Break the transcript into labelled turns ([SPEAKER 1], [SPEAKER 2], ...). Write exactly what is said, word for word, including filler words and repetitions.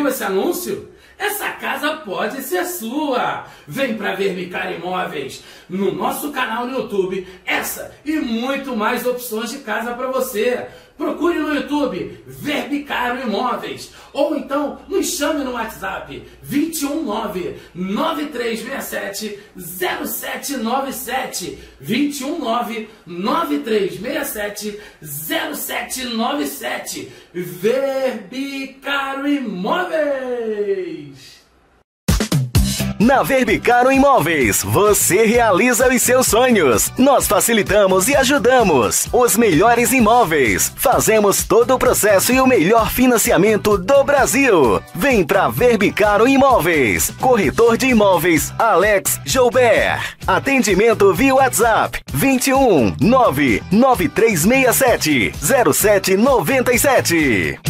[SPEAKER 1] esse anúncio? Essa casa pode ser sua! Vem para Verbicar Imóveis! No nosso canal no YouTube, essa e muito mais opções de casa para você! Procure no YouTube Verbicar Imóveis ou então nos chame no WhatsApp vinte e um nove, nove três seis sete, zero sete nove sete vinte e um nove, nove três seis sete, zero sete nove sete Verbicar Imóveis.
[SPEAKER 2] Na Verbicaro Imóveis, você realiza os seus sonhos. Nós facilitamos e ajudamos os melhores imóveis. Fazemos todo o processo e o melhor financiamento do Brasil. Vem para Verbicaro Imóveis. Corretor de imóveis Alex Joubert. Atendimento via WhatsApp vinte e um nove, nove três seis sete, zero sete nove sete.